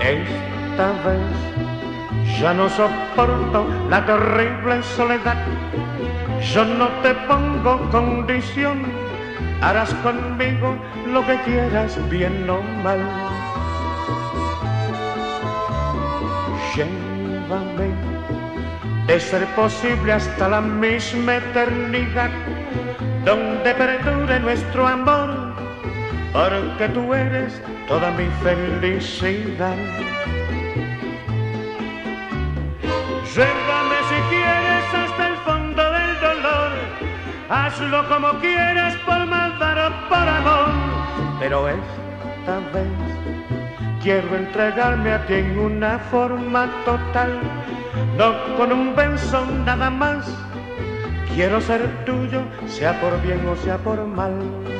Esta vez ya no soporto la terrible soledad. Yo no te pongo condición, harás conmigo lo que quieras, bien o mal. Llévame, de ser posible, hasta la misma eternidad, donde perdure nuestro amor, porque tú eres toda mi felicidad. Llévame si quieres hasta el fondo del dolor, hazlo como quieras, por maldad o por amor, pero esta vez quiero entregarme a ti en una forma total, no con un beso nada más. Quiero ser tuyo, sea por bien o sea por mal.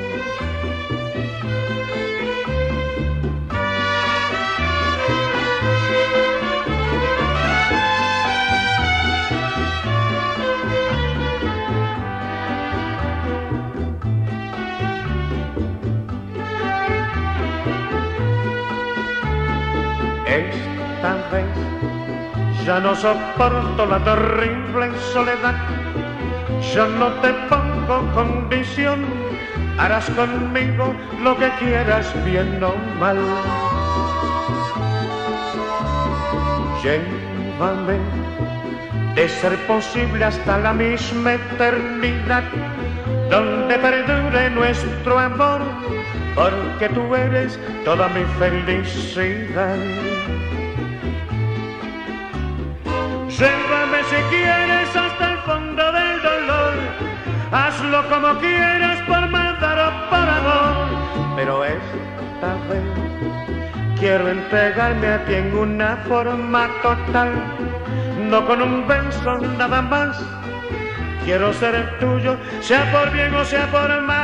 Esta vez ya no soporto la terrible soledad. Yo no te pongo condición, harás conmigo lo que quieras, bien o mal. Llévame, de ser posible, hasta la misma eternidad, donde perdure nuestro amor, porque tú eres toda mi felicidad. Llévame si quieres hasta el fondo del dolor, hazlo como quieras, por maldad o por amor, pero esta vez quiero entregarme a ti en una forma total, no con un beso nada más. Quiero ser tuyo, sea por bien o sea por mal.